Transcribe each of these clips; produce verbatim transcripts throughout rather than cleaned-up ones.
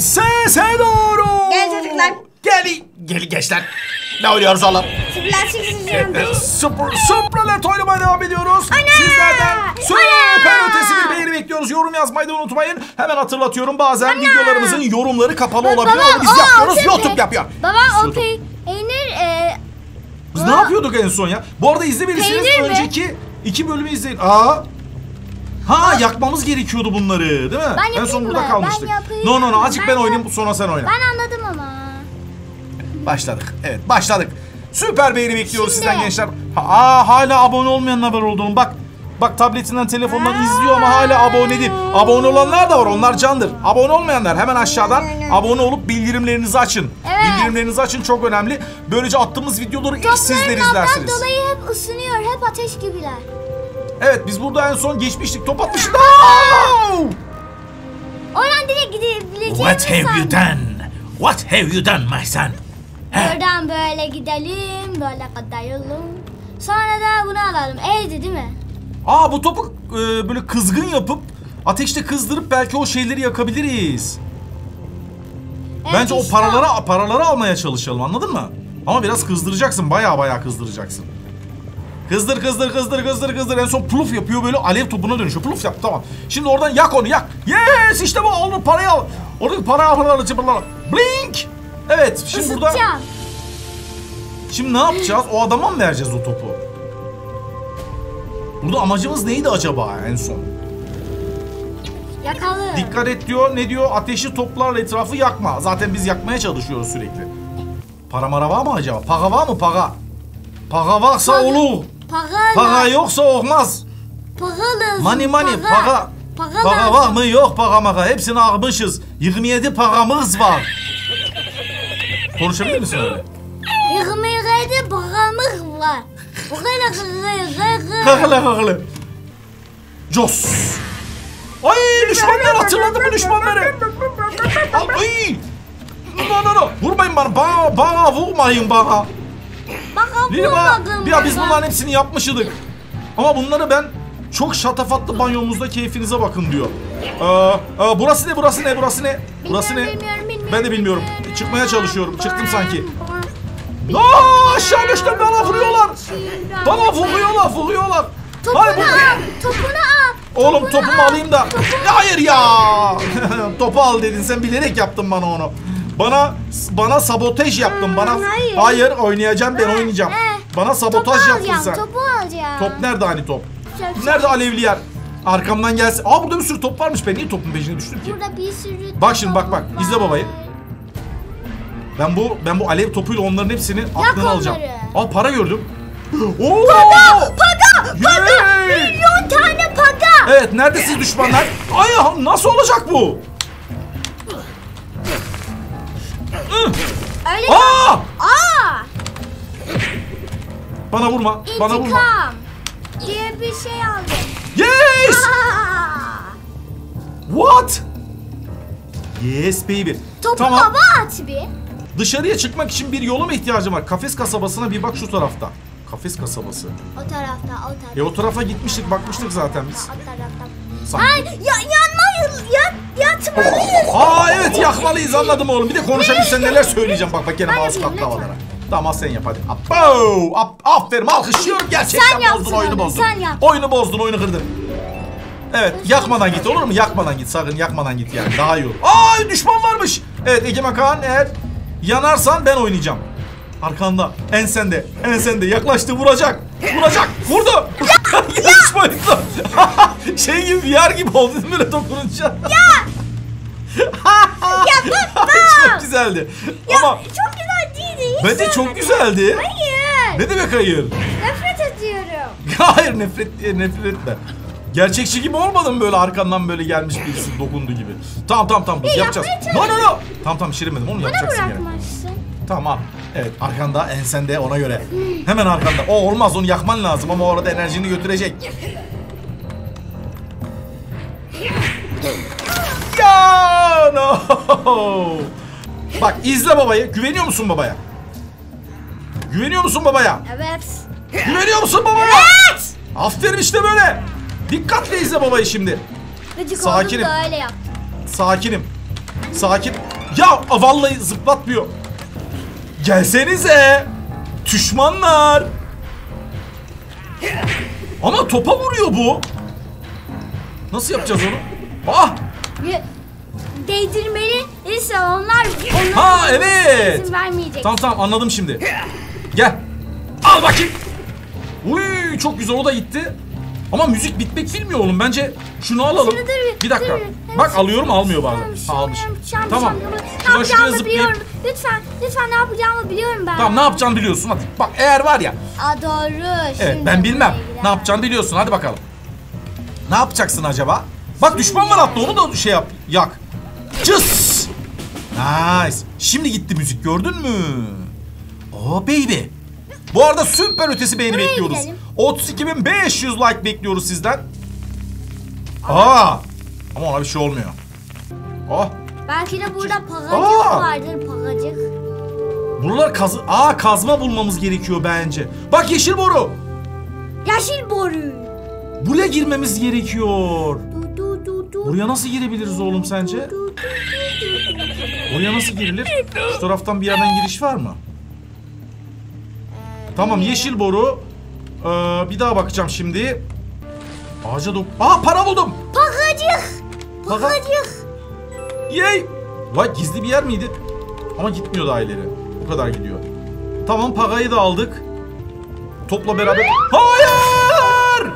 Sese doğru. Gel çocuklar. Gel, gel gençler. Ne oynuyoruz oğlum? Süper Super, Superlet oynamaya devam ediyoruz. Sizlerden süper ötesi bir beğeni bekliyoruz. Yorum yazmayı da unutmayın. Hemen hatırlatıyorum, bazen Ana. videolarımızın yorumları kapalı Baba, olabiliyor. Onu biz o, yapmıyoruz, o, YouTube yapıyor. Baba o peynir... E, biz o, ne yapıyorduk en son ya? Bu arada izlemediyseniz önceki iki bölümü izleyin. Aa. Ha, yakmamız gerekiyordu bunları, değil mi? Ben en son burada mı? kalmıştık. Ben no no no, azıcık ben, ben oynayayım, sonra sen oyna. Ben anladım ama. Başladık. Evet, başladık. Süper beğeni bekliyoruz Şimdi. sizden gençler. Ha, aa, hala abone olmayanlar var olduğunu. Bak. Bak tabletinden, telefondan Aa. izliyor ama hala abone değil. Abone olanlar da var. Onlar candır. Abone olmayanlar hemen aşağıdan abone olup bildirimlerinizi açın. Evet. Bildirimlerinizi açın, çok önemli. Böylece attığımız videoları ilk sizler izlersiniz. Topların dolayı hep ısınıyor. Hep ateş gibiler. Evet, biz burada en son geçmiştik. Top atmıştık. Oradan direkt gidebileceğimiz What have you done? What have you done my son? Buradan böyle gidelim. Böyle kadayalım. Sonra da bunu alalım. Evde değil mi? Aa, bu topu e, böyle kızgın yapıp ateşte kızdırıp belki o şeyleri yakabiliriz. Evet, bence işte o paraları paraları almaya çalışalım, anladın mı? Ama biraz kızdıracaksın, baya baya kızdıracaksın. Kızdır kızdır kızdır kızdır kızdır, en son pluf yapıyor, böyle alev topuna dönüşüyor. Pluf yap, tamam. Şimdi oradan yak onu, yak. Yes, işte bu oldu, parayı al. Oradaki parayı al, çıpırlar. Blink. Evet, şimdi burada. Şimdi ne yapacağız? O adama mı vereceğiz o topu? Burada amacımız neydi acaba en son? Yakalım. Dikkat et diyor. Ne diyor? Ateşi toplarla etrafı yakma. Zaten biz yakmaya çalışıyoruz sürekli. Para mara var mı acaba? Paga var mı? Paga. Paga varsa paga, olur. Paga, paga yoksa olmaz. Paga lazım. Money money. Paga. Paga, paga, paga var mı? Yok paga maka. Hepsini almışız. yirmi yedi pagamız var. Konuşabilir misin öyle? yirmi yedi pagamız var. Kakılı kakılı. Jos. Ay, düşmanlar, hatırladım bu düşmanları. Ay. No no no. Vurmayın bana. Bana, bana vurmayın bana. Bana vurmadın. Ya biz bunların hepsini yapmıştık. Ama bunları ben çok şatafatlı banyomuzda keyfinize bakın diyor. Ee, e, burası ne? Burası ne? Burası ne? Burası ne? Bilmiyorum, bilmiyorum, ben de bilmiyorum. Çıkmaya çalışıyorum. Çıktım sanki. Aa, aşağı düştüm, bana vuruyorlar. Bana vuruyorlar, vuruyorlar. Topunu al, topunu al. Oğlum topumu alayım da. Hayır ya. Topu al dedin, sen bilerek yaptın bana onu. Bana bana sabotaj yaptın bana. Hayır. Hayır, oynayacağım ben, oynayacağım. Bana sabotaj yaptın sen. Topu alacağım. Top nerede hani top? Nerede alevli yer? Arkamdan gelsin. Aa, burada bir sürü top varmış. Ben niye topun peşine düştüm ki? Burada bir sürü. Bak şimdi, bak bak. İzle babayı. Ben bu ben bu alev topuyla onların hepsini aklını alacağım. Aa, para gördüm. Oo! Paga! Paga! Paga! Yay! Milyon tane paga! Evet, nerede siz düşmanlar? Ay, nasıl olacak bu? Öyle. Aa! Aa! Bana vurma. İntikam Bana vurma. diye bir şey aldım. Yes! Aa! What? Yes baby. Topu tamam. baba at bir. Dışarıya çıkmak için bir yola mı ihtiyacım var? Kafes kasabasına bir bak, şu tarafta. Kafes kasabası. O tarafta, o tarafta. E o tarafa gitmiştik, bakmıştık zaten biz. O tarafta. Sanki. Ay, ya, yanmayız, ya, yatmalıyız. Aa evet, yakmalıyız, anladım oğlum. Bir de konuşabilsen neler söyleyeceğim, bak bak gene mouse yapayım, kalktı havalara. Tamam, sen yap hadi. Abo! Aferin, alkışlıyorum, gerçekten Sen bozdun oyunu, onu, bozdun. sen yap. Oyunu bozdun, oyunu kırdın. Evet, yakmadan git, olur mu? Yakmadan git, sakın yakmadan git yani, daha iyi olur. Aa, düşman varmış. Evet Egemen Kaan, eğer yanarsan ben oynayacağım. Arkanda, ensende, ensende, yaklaştı, vuracak. Vuracak, vurdu. Yarışmayın. Şey gibi, V R gibi oldu böyle dokununca. Ya! Ya baba! Çok güzeldi. Ya, ama çok güzel değildi. Hiç bence çok sevmedim. güzeldi. Hayır. Ne demek hayır? Nefret ediyorum. Hayır, nefret nefret etme. Gerçekçi gibi olmadı mı böyle, arkandan böyle gelmiş birisi dokundu gibi. Tamam tamam tamam, Ya, yapacağız. No no no. Tamam tamam, şirinmedim, onu Bana yapacaksın gene. bırakmazsın. Tamam. Evet, arkanda, ensende, ona göre. Hemen arkanda. O olmaz, onu yakman lazım ama orada enerjini götürecek. Ya no. Bak izle babayı. Güveniyor musun babaya? Güveniyor musun babaya? Evet. Güveniyor musun babaya? Evet. Aferin, işte böyle. Dikkatle izle babayı şimdi. Gıcık Sakinim. oldum da öyle yaptım. Sakinim. Sakin. Ya vallahi zıplatmıyor. Gelsenize. Düşmanlar. Ama topa vuruyor bu. Nasıl yapacağız onu? Ah! Değdirmeli ise onlar, onlar Ha evet. izin vermeyecek. Tamam tamam anladım şimdi. Gel. Al bakayım. Uy çok güzel, o da gitti. Ama müzik bitmek bilmiyor oğlum. Bence şunu alalım. Şunu dur, bir dakika. dur. Bak alıyorum, almıyor bazen. Tamam, Ha, almış. tamam, Tamam. Ne Şuna şuraya yapacağımı zıplayıp. biliyorum. Lütfen, lütfen ne yapacağımı biliyorum ben. Tamam ne yapacağını biliyorsun hadi. Bak eğer var ya. Aa doğru. Evet Şimdi ben bilmem. buraya gidelim. Ne yapacağını biliyorsun, hadi bakalım. Ne yapacaksın acaba? Bak düşman var hatta, onu da şey yap. Yak. Cıs. Nice. Şimdi gitti müzik, gördün mü? Oh baby. Bu arada süper ötesi beğeni Buraya bekliyoruz. gidelim. otuz iki bin beş yüz like bekliyoruz sizden. Aa. Ama ona bir şey olmuyor. Oh. Belki de burada pagacık Aa! vardır, pagacık. Buralar kaz Aa kazma bulmamız gerekiyor bence. Bak yeşil boru. Yeşil boru. Buraya girmemiz gerekiyor. Du, du, du, du. Buraya nasıl girebiliriz oğlum sence? Du, du, du, du. Oraya nasıl girilir? Şu taraftan bir yerden giriş var mı? Tamam yeşil boru. Ee, bir daha bakacağım şimdi. Ağaca dok... Aa para buldum. Pagacık. Paga- Pagacık. Yay. Vay gizli bir yer miydi? Ama gitmiyor daha ileri. O kadar gidiyor. Tamam pagayı da aldık. Topla beraber. Hayır!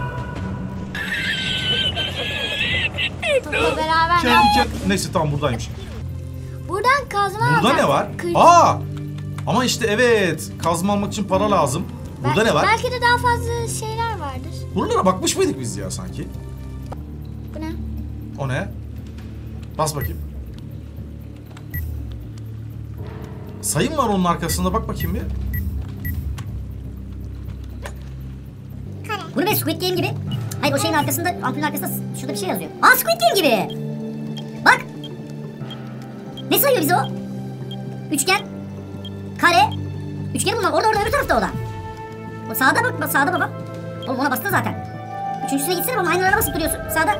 Topla beraber ne Kendi yapacak? kendi... Neyse tamam buradaymış. Buradan kazma Burada alacağız. ne var? Kır- Aa! Ama işte evet. Kazma almak için para lazım. Burada Bel- ne var? Belki de daha fazla şeyler vardır. Buralara bakmış mıydık biz ya sanki? Bu ne? O ne? Bas bakayım. Sayım var onun arkasında, bak bakayım bir. Bu ne be, Squid Game gibi? Hayır o şeyin arkasında, ampulün arkasında şurada bir şey yazıyor. Aa Squid Game gibi. Bak. Ne sayıyor bize o? Üçgen. Kare. Üçgeni bulmam. Orada orada öbür tarafta o da. O sağda bak, bak sağda baba. Oğlum ona bastın zaten. Üçüncüsüne gitsene baba, aynı araba basıp duruyorsun. Sağda.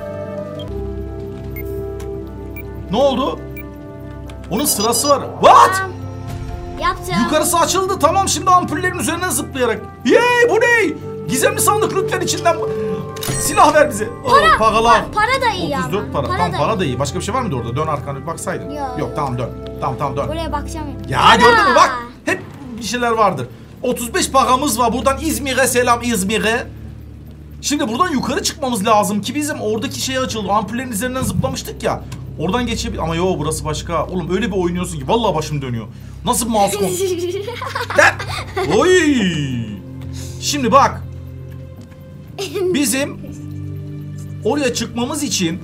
Ne oldu? Onun sırası var. What? Tamam. Yaptım. Yukarısı açıldı. Tamam şimdi ampullerin üzerine zıplayarak. Yey bu ne? Gizemli sandık lütfen içinden. Silah ver bize. Para, Oo, pagalar. pa- para da iyi otuz dört ama. para. Para Tamam da para iyi. da iyi. Başka bir şey var mıydı orada? Dön arkana bir baksaydın. Yok. Yok tamam dön. Tamam tamam dön. Buraya bakacağım. Ya Para. gördün mü bak. Hep bir şeyler vardır. otuz beş pagamız var. Buradan İzmir'e selam İzmir'e. Şimdi buradan yukarı çıkmamız lazım ki bizim oradaki şey açıldı. Ampullerin üzerinden zıplamıştık ya. Oradan geçebilir. Ama yo burası başka. Oğlum öyle bir oynuyorsun ki vallahi başım dönüyor. Nasıl bir mouse kon? Lan! Oy! Şimdi bak. Bizim oraya çıkmamız için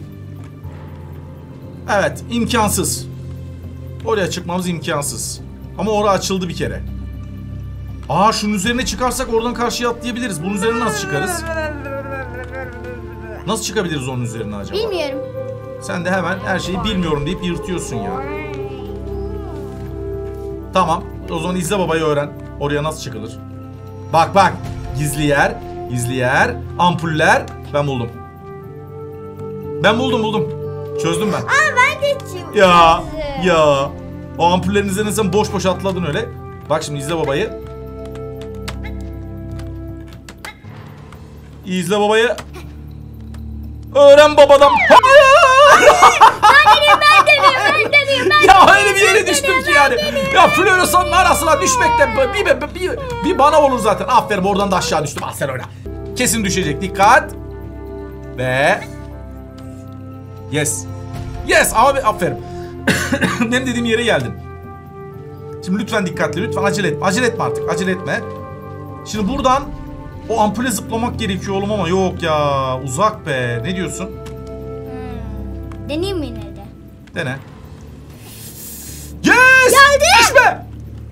evet imkansız. Oraya çıkmamız imkansız. Ama orası açıldı bir kere. Aa şunun üzerine çıkarsak oradan karşıya atlayabiliriz. Bunun üzerine nasıl çıkarız? Nasıl çıkabiliriz onun üzerine acaba? Bilmiyorum. Sen de hemen her şeyi bilmiyorum deyip yırtıyorsun ya. Tamam. O zaman izle babayı öğren. Oraya nasıl çıkılır? Bak bak. Gizli yer. Gizli yer. Ampuller. Ben buldum. Ben buldum buldum. Çözdüm ben. Aa ben de çıktım. Ya. Ya. O ampullerin üzerine sen boş boş atladın öyle. Bak şimdi izle babayı. İzle babayı. Öğren babadan. Hayır. Ben deneyim, ben deneyim, ben deneyim, ben Ya öyle bir yere düştüm ki yani. Ya floresanın arasına düşmekten bir, bir, bir, bir bana olur zaten. Aferin oradan da aşağı düştüm. Al sen öyle. Kesin düşecek. Dikkat. Ve yes. Yes abi aferin. Benim dediğim yere geldin. Şimdi lütfen dikkatli. Lütfen acele etme. Acele etme artık. Acele etme. Şimdi buradan o ampule zıplamak gerekiyor oğlum ama yok ya. Uzak be. Ne diyorsun? Hmm. Deneyeyim mi yine de? Dene. Yes! Geldi! Düşme!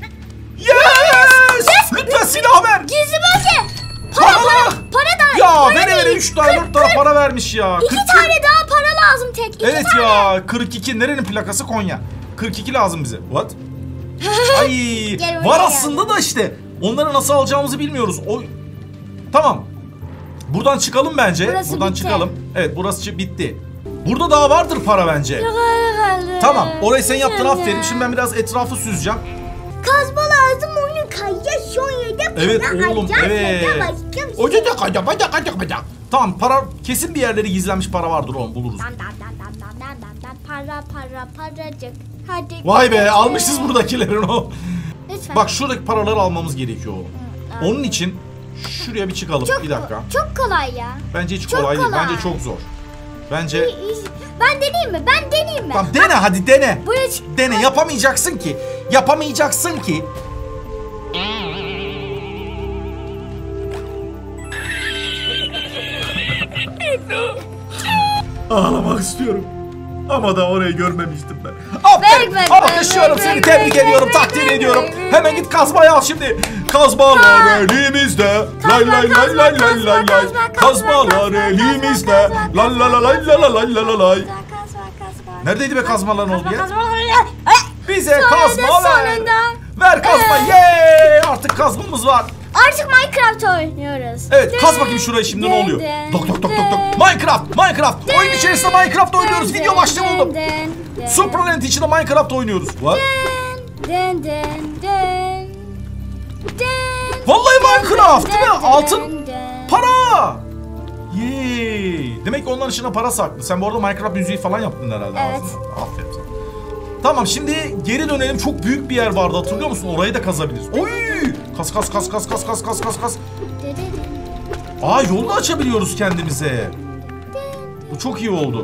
Yes! Lütfen silah ver! Gizli bölge. Para, Para! para, para da. Ya para vere vere değil. üç tane dört tane para vermiş ya. İki kırk iki. tane daha para lazım tek. İki Evet tane. ya kırk iki. Nerenin plakası? Konya. kırk iki lazım bize. What? Ay Gel buraya var gel. aslında da işte. Onları nasıl alacağımızı bilmiyoruz. O Tamam. Buradan çıkalım bence. Burası Buradan bitti. çıkalım. Evet burası çı- bitti. Burada daha vardır para bence. Yukarı. Tamam, orayı sen yaptın, aferin. Şimdi ben biraz etrafı süzeceğim. Kazma lazım onu kayya şöyle. Evet oğlum, evet. Oca da kayda kayda kayda kayda. Tamam, para kesin bir yerleri gizlenmiş para vardır oğlum, buluruz. Para para paracık. Hadi. Vay be, almışız buradakilerin o. Lütfen. Bak şuradaki paraları almamız gerekiyor oğlum. Hı, Onun için şuraya bir çıkalım. Çok, Bir dakika. Çok kolay ya. Bence hiç çok kolay değil. kolay. Bence çok zor. Bence... Ben deneyeyim mi? Ben deneyeyim mi? Tamam dene hadi dene. Buraya çık. Dene, yapamayacaksın ki. Yapamayacaksın ki. Ağlamak istiyorum. Ama da orayı görmemiştim ben. Aferin. Bek, bek, Alkışlıyorum bek, seni. bek, Tebrik bek, ediyorum. bek, Takdir bek, ediyorum. bek, bek. Hemen git kazmayı al şimdi. Kazmalar elimizde. Lay lay lay lay lay lay lay. Kazmalar elimizde. La la la lay la la lay la la lay. Neredeydi be kazmaların olduğu yer? Bize kazma ver. Ver kazma. Yeee. Artık kazmamız var. Artık Minecraft oynuyoruz. Evet, kaz bakayım şurayı şimdi, ne oluyor? Dok dok dok dok dok. Minecraft, Minecraft. Oyun içerisinde Minecraft oynuyoruz. Video başlığı buldum. Supranet içinde Minecraft oynuyoruz. What? Den den den. Vallahi Minecraft değil mi? Altın para. Yey. Demek ki onların içinde para saklı. Sen bu arada Minecraft müziği falan yaptın herhalde. Evet. Aslında. Aferin sana. Tamam, şimdi geri dönelim. Çok büyük bir yer vardı, hatırlıyor musun? Orayı da kazabiliriz. Oy! Kas kas kas kas kas kas kas kas kas. Aa, yol da açabiliyoruz kendimize. Bu çok iyi oldu.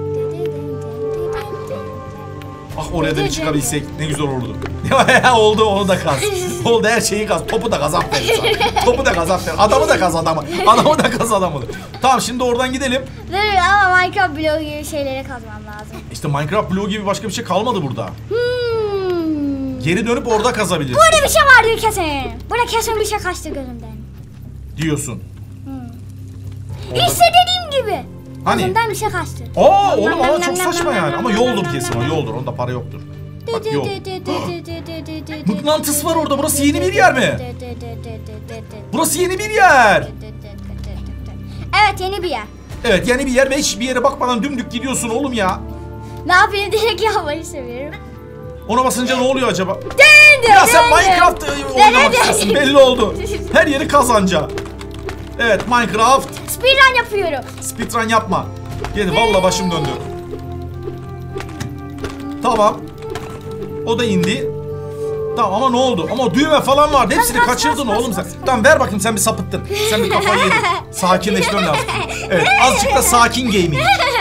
Ah, oraya da bir çıkabilsek ne güzel olurdu. Oldu, onu da kaz. Oldu, her şeyi kaz. Topu da kaz, aferin sana. Topu da kaz, aferin. Adamı da kaz adamı. Adamı da kaz adamı. Tamam, şimdi oradan gidelim. Dur ama Minecraft bloğu gibi şeyleri kazmam lazım. İşte Minecraft bloğu gibi başka bir şey kalmadı burada. Hmm. Geri dönüp orada kazabiliriz. Burada bir şey vardı kesin. Burada kesin bir şey kaçtı gözümden. Diyorsun. İşte dediğim gibi. Hani? Gözümden bir şey kaçtı. Aa oğlum, ama çok saçma yani. Ama yoldur kesin o, yoldur. Onda para yoktur. Bak yol. Mıknatıs var orada. Burası yeni bir yer mi? Burası yeni bir yer. Evet, yeni bir yer. Evet, yeni bir yer ve hiç bir yere bakmadan dümdük gidiyorsun oğlum ya. Ne yapayım, direkt yapmayı seviyorum. Ona basınca ne oluyor acaba? Dön, Ya dön, sen dön. Minecraft oynamak Dön, dön. istiyorsun, belli oldu. Her yeri kazanca. Evet, Minecraft. Speedrun yapıyorum. Speedrun yapma. Gel, valla başım döndü. Tamam. O da indi. Tamam ama ne oldu? Ama düğme falan vardı. Hepsini Bas, bas, kaçırdın bas, oğlum bas, sen. bas. Tamam, ver bakayım, sen bir sapıttın. Sen bir kafayı yedin. Sakinleşmem lazım. Evet, azıcık da sakin gaming.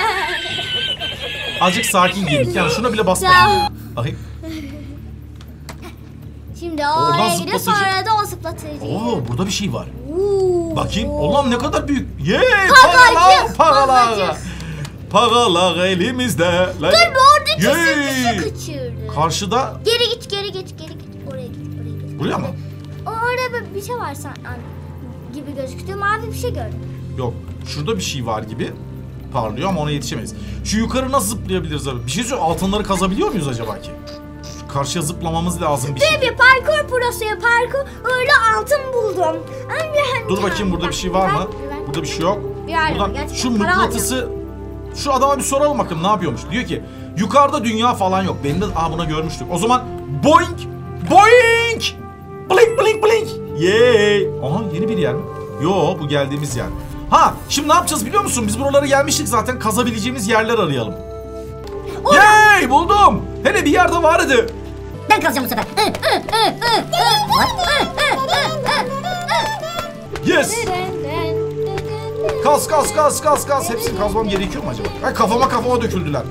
Azıcık sakin gaming. Yani şuna bile bas. Bakayım. Şimdi Oradan oraya gidiyor, zıplatıcı. sonra da o zıplatıcı. Oo, burada bir şey var. Oo. Bakayım. Allah'ım ne kadar büyük. Yey! Pagacık, Paralar, paralar. pagacık. Paralar elimizde. Dur, bu orada kesin bir Yey! şey kaçırdı. Karşıda. Geri git, geri git, geri git. Oraya git, oraya git. Buraya mı? Orada bir- bir şey var san gibi gözüktü. Mavi bir şey gördüm. Yok. Şurada bir şey var gibi. Parlıyor ama ona yetişemeyiz. Şu yukarı nasıl zıplayabiliriz abi? Bir şey söyleyeyim. Altınları kazabiliyor muyuz acaba ki? Şu karşıya zıplamamız lazım bir şey. Dur bir parkur prosu ya, parkur. Öyle altın buldum. Dur bakayım, burada bir şey var mı? Burada bir şey yok. Bir yer yok, Buradan gerçekten şu para mıknatısı, şu adama bir soralım bakın ne yapıyormuş. Diyor ki yukarıda dünya falan yok. Benim de aa, buna görmüştük. O zaman boing boing blink blink blink. Yay. Aha, yeni bir yer mi? Yo, bu geldiğimiz yer. Ha, şimdi ne yapacağız biliyor musun? Biz buralara gelmiştik zaten, kazabileceğimiz yerler arayalım. Yay, buldum. Hele bir yerde vardı. Ben kazacağım bu sefer. Hı, hı, hı, hı, hı. What? Hı, hı, hı, hı. Yes. Kaz kaz kaz kaz kaz. Hepsini kazmam gerekiyor mu acaba? Ay, kafama kafama döküldüler.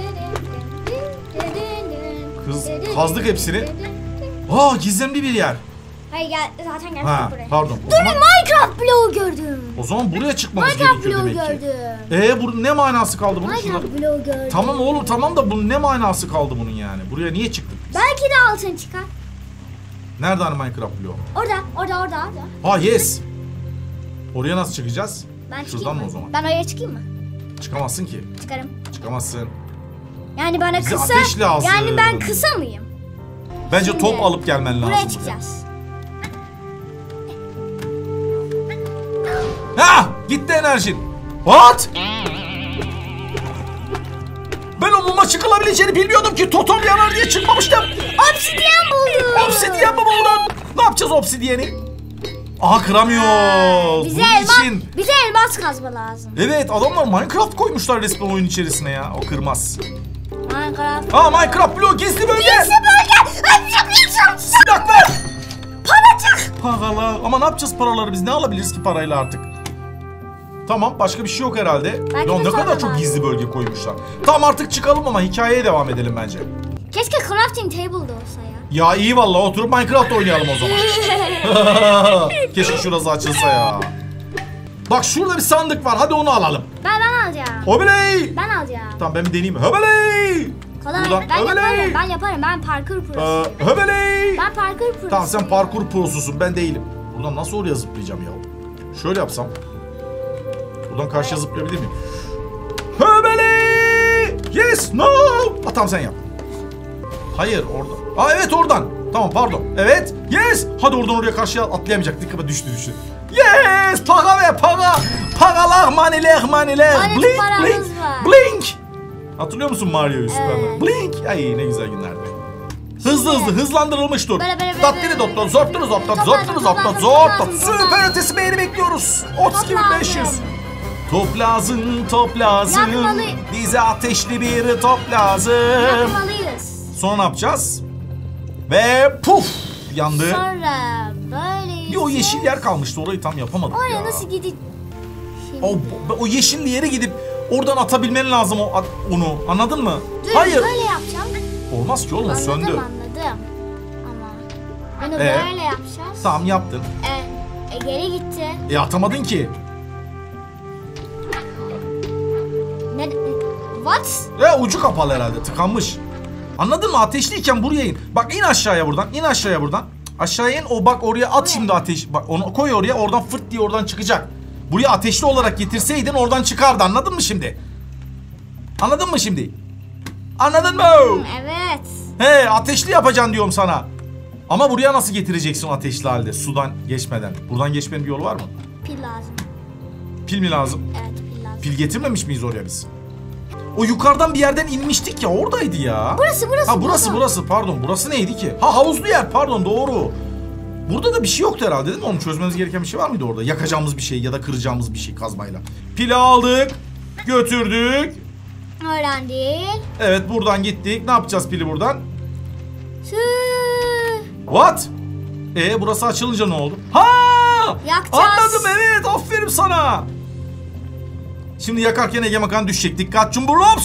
Kız, kazdık hepsini. Aa, gizemli bir yer. Hayır, gel, zaten gelmiştik Ha, buraya. pardon. O Dur, zaman, Minecraft bloğu gördüm. o zaman buraya çıkmamız Minecraft gerekiyor bloğu demek ki. gördüm. Ee, bunun ne manası kaldı bunun? Şunlar... Minecraft bloğu gördüm. Tamam oğlum, tamam da bunun ne manası kaldı bunun yani? Buraya niye çıktık biz? Belki de altın çıkar. Nerede hani Minecraft bloğu? Orada, orada, orada, orada. Ha, yes. Oraya nasıl çıkacağız? Ben Şuradan çıkayım mı mı? o zaman? Ben oraya çıkayım mı? Çıkamazsın ki. Çıkarım. Çıkamazsın. Yani bana Bize kısa. ateş lazım. Yani ben kısa mıyım? Bence Şimdi top alıp gelmen lazım. Buraya çıkacağız. Ha! Gitti enerjin. What? Ben o muma çıkılabileceğini bilmiyordum ki. Totom yanar diye çıkmamıştım. Obsidyen buldum. Obsidyen mi bu lan? Ne yapacağız obsidyeni? Aha kıramıyoruz. Bize Bunun elmas, için. bize elmas kazma lazım. Evet adamlar Minecraft koymuşlar resmen oyun içerisine ya. O kırmaz. Minecraft. Aa Minecraft bloğu gizli bölge. Gizli bölge. Silah ver. Paracık. Paralar. Ama ne yapacağız paraları biz? Ne alabiliriz ki parayla artık? Tamam başka bir şey yok herhalde. Belki Ya de ne kadar sonra çok var. gizli bölge koymuşlar. Tamam artık çıkalım ama hikayeye devam edelim bence. Keşke crafting table da olsa ya. Ya iyi vallahi oturup Minecraft oynayalım o zaman. Keşke şurası açılsa ya. Bak şurada bir sandık var. Hadi onu alalım. Ben ben alacağım. Hobeley. Ben alacağım. Tamam ben bir deneyeyim. Hobeley. Kolay. Buradan Ben Hobeley. yaparım. Ben yaparım. Ben parkur Ee, prosuyum. Hobeley. Ben parkur prosuyum. Tamam sen parkur prosusun ben değilim. Buradan nasıl oraya zıplayacağım ya? Şöyle yapsam. Buradan karşıya zıplayabilir miyim? Hobeley. Yes. No. Ha, tamam sen yap. Hayır orada. Aa evet oradan. Tamam pardon. Evet. Yes. Hadi oradan oraya karşıya atlayamayacaktık ama düştü düştü. Yes. Paga ve paga. Pagalar maniler maniler. Hani Blink paramız blink. var. Blink. Hatırlıyor musun Mario'yu Superman? Evet. Blink. Ay ne güzel günlerdi. Hızlı hızlı hızlandırılmış dur. Böyle, böyle, böyle, Dattiri böyle, dotlat böyle, zortları böyle, zoptat böyle, zortları toplazım, zoptat toplazım, zorttat. toplazım, Süper toplazım. ötesi beğeni bekliyoruz. otuz iki bin beş yüz. Toplazım. Top lazım, top lazım. Yakmalı. Bize ateşli bir top lazım. Yapmalıyız. Sonra ne yapacağız? Ve puf yandı. Sonra böyle. Bir o yeşil yer kalmıştı orayı tam yapamadık Oraya ya. nasıl gidip? O, o yeşil yere gidip oradan atabilmen lazım o onu. Anladın mı? Dur, Hayır. böyle yapacağım. Olmaz ki oğlum Anladım söndü. anladım. Ama bunu Ee? böyle yapacağız. Tamam yaptın. E, e, geri gitti. E atamadın ki. Ne? What? E ucu kapalı herhalde tıkanmış. Anladın mı? Ateşliyken buraya in. Bak in aşağıya buradan. İn aşağıya buradan. Aşağıya in. O bak oraya at şimdi ateş. Bak onu koy oraya. Oradan fırt diye oradan çıkacak. Buraya ateşli olarak getirseydin oradan çıkardı. Anladın mı şimdi? Anladın mı şimdi? Anladın mı? Evet. He ateşli yapacaksın diyorum sana. Ama buraya nasıl getireceksin ateşli halde? Sudan geçmeden. Buradan geçmenin bir yolu var mı? Pil lazım. Pil mi lazım? Evet pil lazım. Pil getirmemiş miyiz oraya biz? O yukarıdan bir yerden inmiştik ya oradaydı ya. Burası burası. Ha burası burada. burası pardon. Burası neydi ki? Ha havuzlu yer pardon doğru. Burada da bir şey yoktu herhalde değil mi? Onu çözmemiz gereken bir şey var mıydı orada? Yakacağımız bir şey ya da kıracağımız bir şey kazmayla. Pili aldık. Götürdük. Öğren değil. Evet buradan gittik. Ne yapacağız pili buradan? Sü. What? E burası açılınca ne oldu? Ha! Yakacağız. Anladım evet aferin sana. Şimdi yakarken Ege Makan düşecek. Dikkat Cumburlops.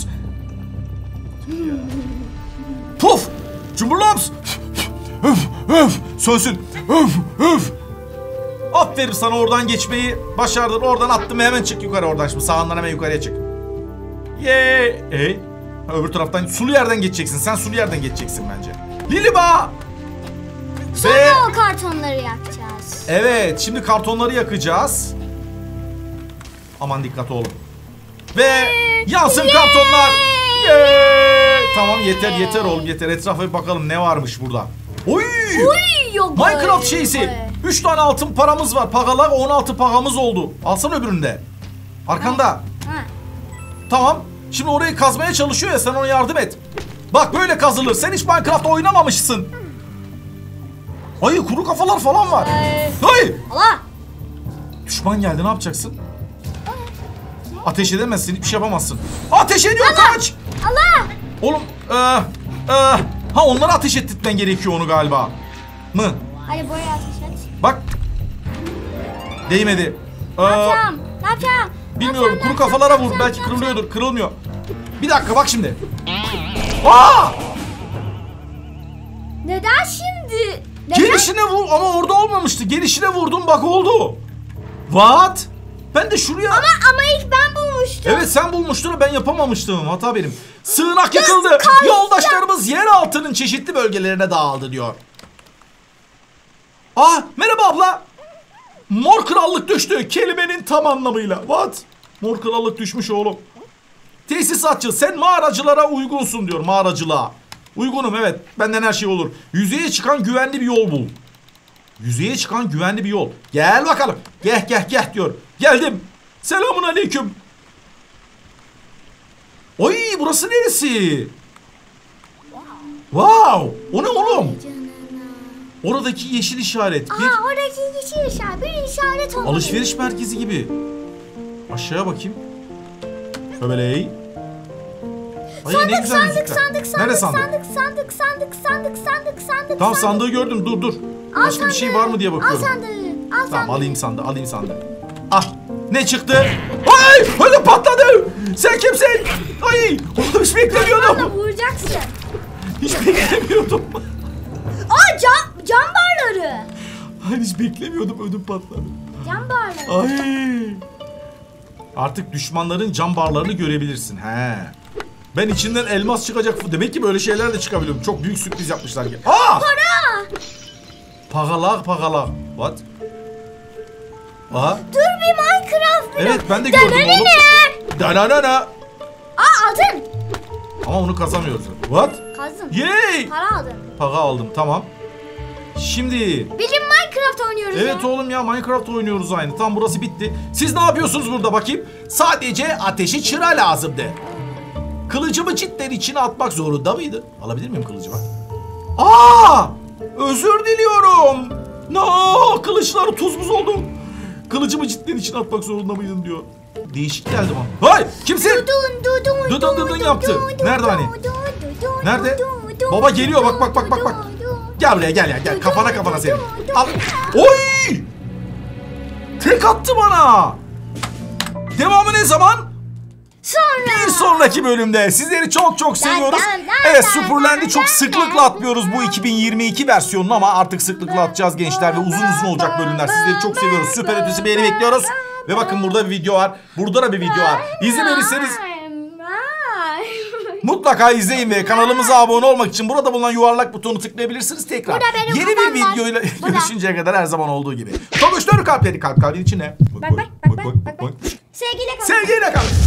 Puf! Cumburlops. Öf öf sönsün. Öf öf. Aferin sana oradan geçmeyi başardın. Oradan attım hemen çık yukarı oradan şimdi sağından hemen yukarıya çık. Ye. E? Öbür taraftan sulu yerden geçeceksin. Sen sulu yerden geçeceksin bence. Liliba. Sonra Ve o kartonları yakacağız. evet şimdi kartonları yakacağız. Aman dikkat oğlum. Ve yansın Yeah! kartonlar. Yeah! Tamam yeter yeter oğlum yeter. Etrafa bir bakalım ne varmış burada. Oy! Uy yok. Minecraft böyle, şeysi. böyle. üç tane altın paramız var. Pagalar on altı pagamız oldu. Alsana öbüründe. Arkanda. Ha. Tamam. Şimdi orayı kazmaya çalışıyor ya sen ona yardım et. Bak böyle kazılır. Sen hiç Minecraft oynamamışsın. Ay kuru kafalar falan var. Ee, Hay! Allah. Düşman geldi ne yapacaksın? Ateş edemezsin hiçbir şey yapamazsın. Ateş ediyor kaç! Allah. Oğlum ee, ee, ha onları ateş ettirmen gerekiyor onu galiba. Mı? Hadi buraya ateş et. Bak. Değmedi. Ee, Ne yapacağım? Ne yapacağım? Ne bilmiyorum yapacağım, kuru ne kafalara yapacağım, vur ne belki yapacağım? kırılıyordur kırılmıyor. Bir dakika bak şimdi. Aa! Neden şimdi? Neden? Gelişine vur ama orada olmamıştı. Gelişine vurdum bak oldu. What? Ben de şuraya... Ama, ama ilk ben bulmuştum. Evet sen bulmuştun ben yapamamıştım. Hata benim. Sığınak yakıldı. kaçacağım. Yoldaşlarımız yer altının çeşitli bölgelerine dağıldı diyor. Ah merhaba abla. Mor krallık düştü. Kelimenin tam anlamıyla. What? Mor krallık düşmüş oğlum. Tesisatçı sen mağaracılara uygunsun diyor mağaracılığa. Uygunum evet. Benden her şey olur. Yüzeye çıkan güvenli bir yol bul. Yüzeye çıkan güvenli bir yol. Gel bakalım. Geh geh geh diyor. Geldim. Selamun aleyküm. Oy burası neresi? Wow! O ne oğlum? Oradaki yeşil işaret. Bir Aa oradaki yeşil işaret. Bir işaret olmalı. alışveriş merkezi gibi. Aşağıya bakayım. Öbeley. Ay, Sandık, ne güzel sandık, müzikler. sandık, sandık, Nerede sandık? sandık, sandık, sandık, sandık, sandık, sandık, Tamam sandık. sandığı gördüm. Dur dur. Al Başka bir şey sandığı. var mı diye bakıyorum. Al sandığı. Al Tamam sandığı. alayım sandığı. Alayım sandığı. Ah. Ne çıktı? Ay! Öyle patladı. Sen kimsin? Ay! Oğlum hiç Bana beklemiyordum. vuracaksın. Hiç beklemiyordum. Aa cam, cam barları. Ay hiç beklemiyordum. Ödüm patladı. Cam barları. Ay. Artık düşmanların cam barlarını görebilirsin. He. Ben içinden elmas çıkacak. Demek ki böyle şeyler de çıkabiliyorum. Çok büyük sürpriz yapmışlar. Aa! Para. Pagalak pagalak. What? Aha. Dur bir Minecraft. Evet ben de gördüm Dananana. oğlum. Dananana. Aa altın. Ama onu kazamıyoruz. What? Kazın. Yay! Para aldın. Paga aldım tamam. Şimdi. Bizim Minecraft oynuyoruz Evet ya. oğlum ya Minecraft oynuyoruz aynı. Tam burası bitti. Siz ne yapıyorsunuz burada bakayım? Sadece ateşi çıra lazımdı. Kılıcımı cidden içine atmak zorunda mıydı? Alabilir miyim kılıcı bak? Aa! Özür diliyorum. No, kılıçlar tuz buz oldu. Kılıcımı cidden içine atmak zorunda mıydın diyor. Değişik geldi bana. Hay! Kimsin? Dudun dudun Dudun dudun yaptı. dudun, Nerede hani? dudun, dudun, Nerede? dudun, Baba geliyor bak bak bak bak bak. dudun. Gel buraya gel ya gel kafana kafana senin. Al. Oy! Tek attı bana. Devamı ne zaman? Sonra. Bir sonraki bölümde. Sizleri çok çok seviyoruz. Dan, dan, dan, Evet dan, Superland'i dan, çok dan, sıklıkla dan. atlıyoruz bu iki bin yirmi iki versiyonunu ama artık sıklıkla atacağız gençler ve uzun uzun olacak bölümler. Sizleri çok seviyoruz. Süper ötesi beğeni bekliyoruz. Ve bakın burada bir video var. Burada da bir video var. İzlemediyseniz mutlaka izleyin ve kanalımıza abone olmak için burada bulunan yuvarlak butonu tıklayabilirsiniz tekrar. Burada benim Yeni bir kafam var. videoyla Burada. görüşünceye kadar her zaman olduğu gibi. Konuştuğum kalpleri kalp kalbin içine. Bak bak bak bak bak. Sevgiyle kal. Sevgiyle kalın.